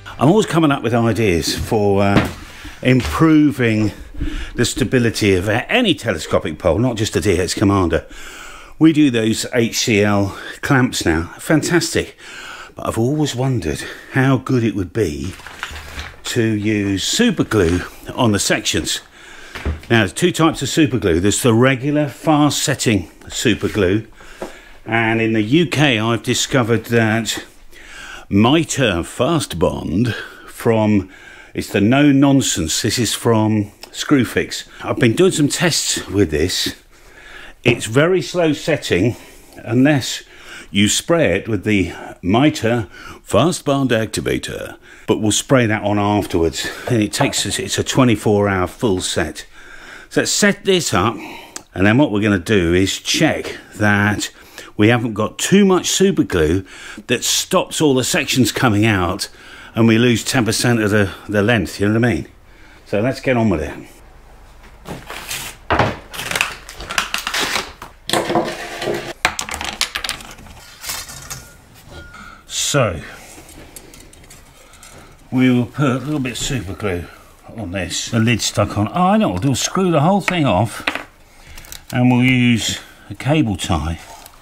I'm always coming up with ideas for improving the stability of any telescopic pole, not just a DX Commander. We do those HCL clamps now, fantastic. But I've always wondered how good it would be to use super glue on the sections. Now, there's two types of super glue. There's the regular fast setting super glue, and in the UK I've discovered that mitre fast bond from, it's the no nonsense, this is from Screwfix. I've been doing some tests with this. It's very slow setting unless you spray it with the mitre fast bond activator, but we'll spray that on afterwards, and it takes us, it's a 24-hour full set. So let's set this up, and then what we're going to do is check that we haven't got too much super glue that stops all the sections coming out and we lose 10% of the length, you know what I mean? So let's get on with it. So we will put a little bit of super glue on this. The lid's stuck on. Oh, I know what we'll do. Screw the whole thing off, and we'll use a cable tie.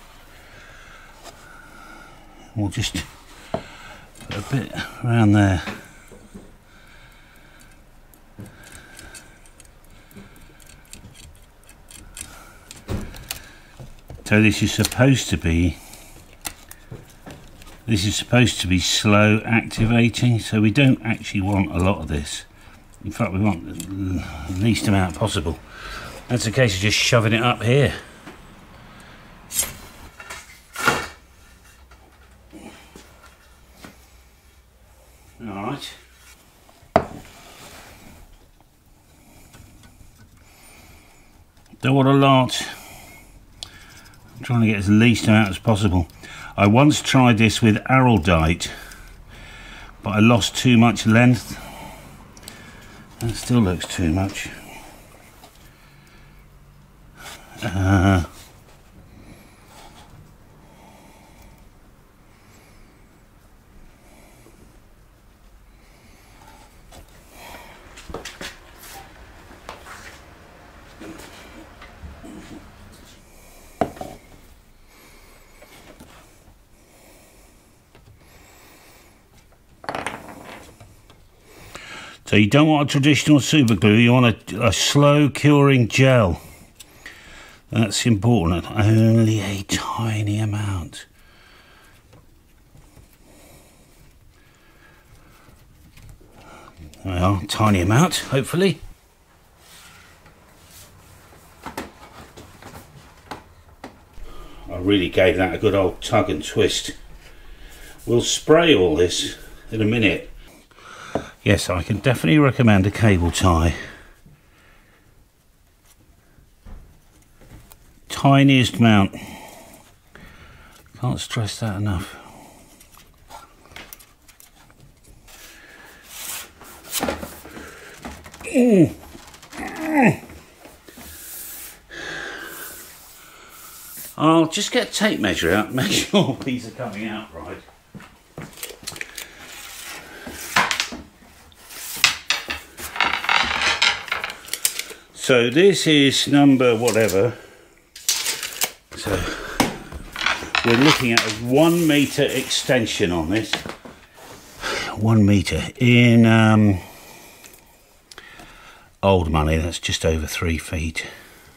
We'll just put a bit around there. So this is supposed to be slow activating, so we don't actually want a lot of this. In fact, we want the least amount possible. That's a case of just shoving it up here. Alright. Don't want a lot. I'm trying to get as least amount as possible. I once tried this with araldite, but I lost too much length. That still looks too much. So you don't want a traditional super glue, you want a slow curing gel. That's important, only a tiny amount. Well, tiny amount, hopefully. I really gave that a good old tug and twist. We'll spray all this in a minute. Yes, I can definitely recommend a cable tie. Tiniest amount. Can't stress that enough. I'll just get a tape measure out and make sure these are coming out right. So this is number whatever. So we're looking at a 1 metre extension on this. 1 metre in old money, that's just over 3 feet.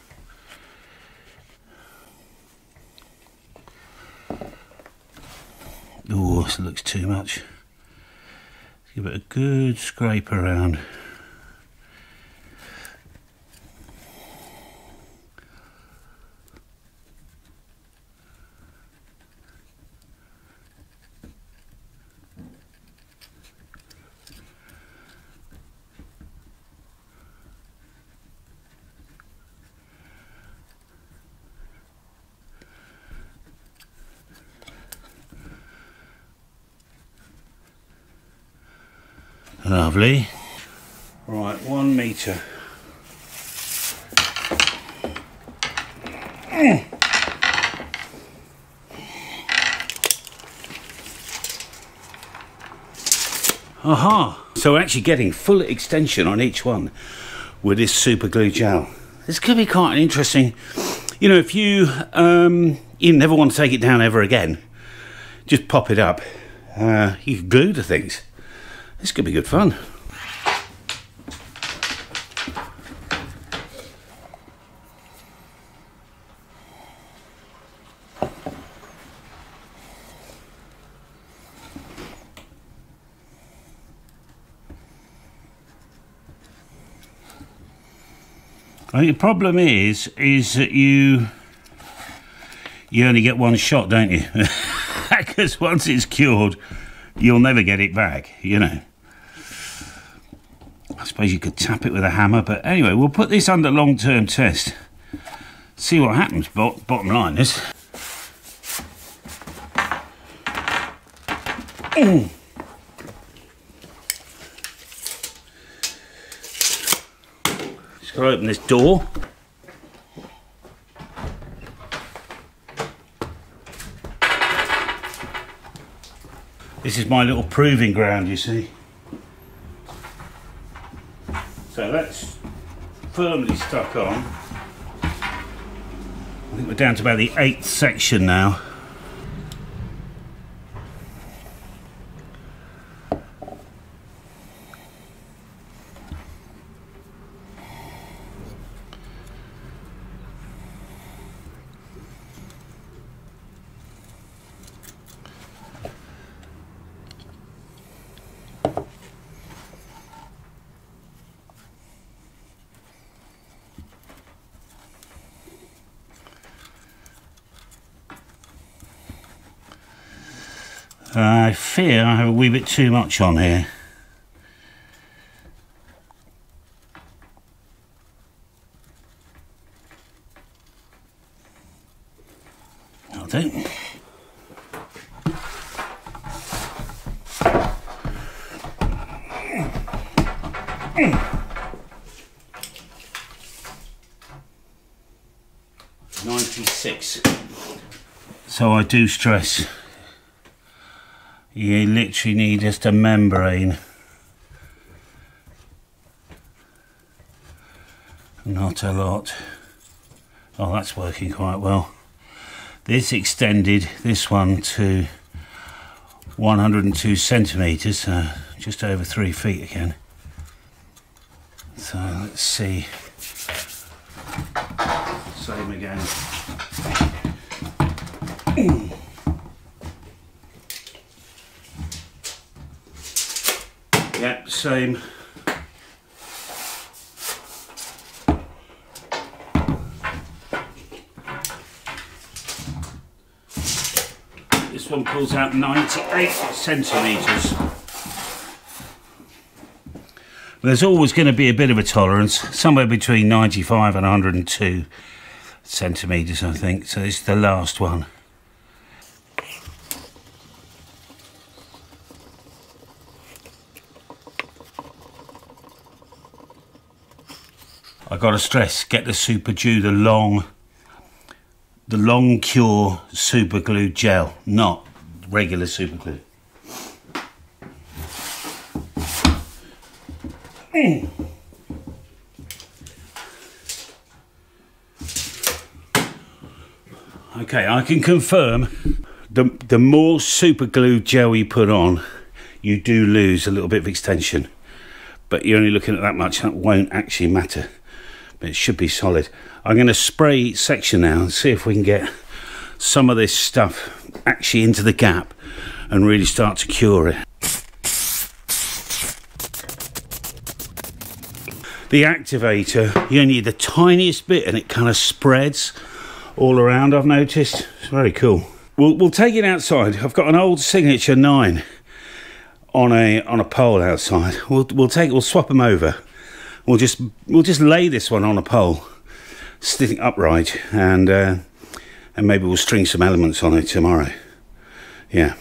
Oh, this looks too much. Give it a good scrape around. Lovely. Right, 1 metre. Aha! So we're actually getting full extension on each one with this super glue gel. This could be quite an interesting, you know, if you never want to take it down ever again, just pop it up. You can glue the things. This could be good fun. I think the problem is that you only get one shot, don't you? Because once it's cured, you'll never get it back, you know. I suppose you could tap it with a hammer, but anyway, we'll put this under long-term test. See what happens, bottom line is. Just got to open this door. This is my little proving ground, you see. So that's firmly stuck on. I think we're down to about the 8th section now. I fear I have a wee bit too much on here. I'll do. .96. So I do stress. You literally need just a membrane, not a lot. Oh, that's working quite well. This extended this one to 102 centimetres, just over 3 feet again. So let's see. Same again. Yep, same. This one pulls out 98 centimetres. There's always going to be a bit of a tolerance, somewhere between 95 and 102 centimetres, I think. So this is the last one. I got to stress, get the Super Glue, the long cure super glue gel, not regular super glue. Okay, I can confirm the more super glue gel you put on, you do lose a little bit of extension, but you're only looking at that much. That won't actually matter. But it should be solid. I'm going to spray each section now and see if we can get some of this stuff actually into the gap and really start to cure it. The activator, you need the tiniest bit and it kind of spreads all around, I've noticed. It's very cool. We'll take it outside. I've got an old Signature 9 on a pole outside. We'll swap them over. We'll just lay this one on a pole, sitting upright, and maybe we'll string some elements on it tomorrow. Yeah.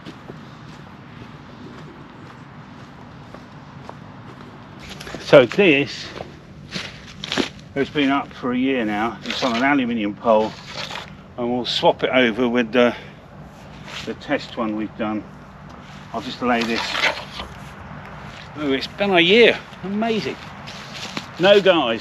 So this has been up for a year now. It's on an aluminium pole, and we'll swap it over with the test one we've done. I'll just lay this Oh, it's been a year. Amazing. No guys.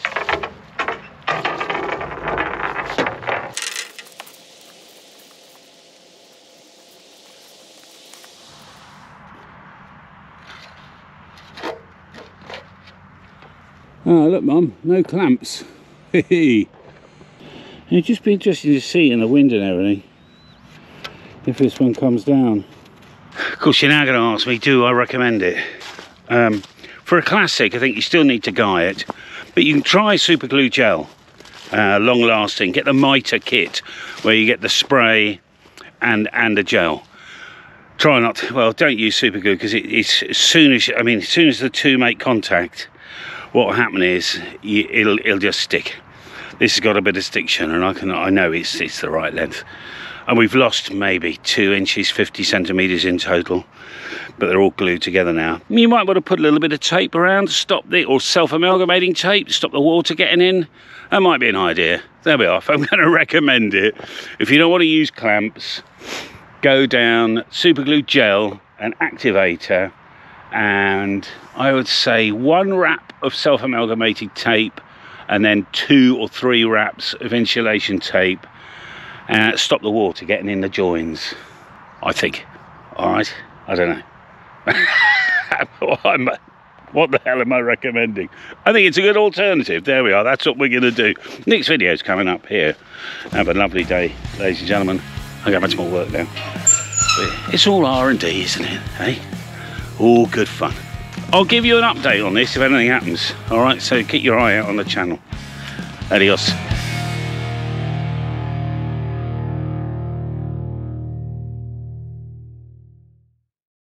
Oh, look, Mum, no clamps. It'd just be interesting to see in the wind and everything if this one comes down. Of course, you're now going to ask me, do I recommend it? For a classic, I think you still need to guy it, but you can try super glue gel, long lasting. Get the mitre kit where you get the spray and the gel. Try not, well, don't use super glue because it's as soon as the two make contact, what will happen is it'll just stick. This has got a bit of stiction, and I know it's the right length. And we've lost maybe 2 inches, 50 centimetres in total, but they're all glued together now. You might want to put a little bit of tape around to stop or self-amalgamating tape to stop the water getting in. That might be an idea. There we are. If I'm going to recommend it, if you don't want to use clamps, go down super glue gel, an activator, and I would say 1 wrap of self-amalgamated tape, and then 2 or 3 wraps of insulation tape. Stop the water getting in the joins, I think. All right, I don't know. What the hell am I recommending? I think it's a good alternative. There we are, that's what we're going to do. Next video's coming up here. Have a lovely day, ladies and gentlemen. I got much more work now. It's all R&D, isn't it? Hey, all good fun. I'll give you an update on this if anything happens. All right, so keep your eye out on the channel. Adios.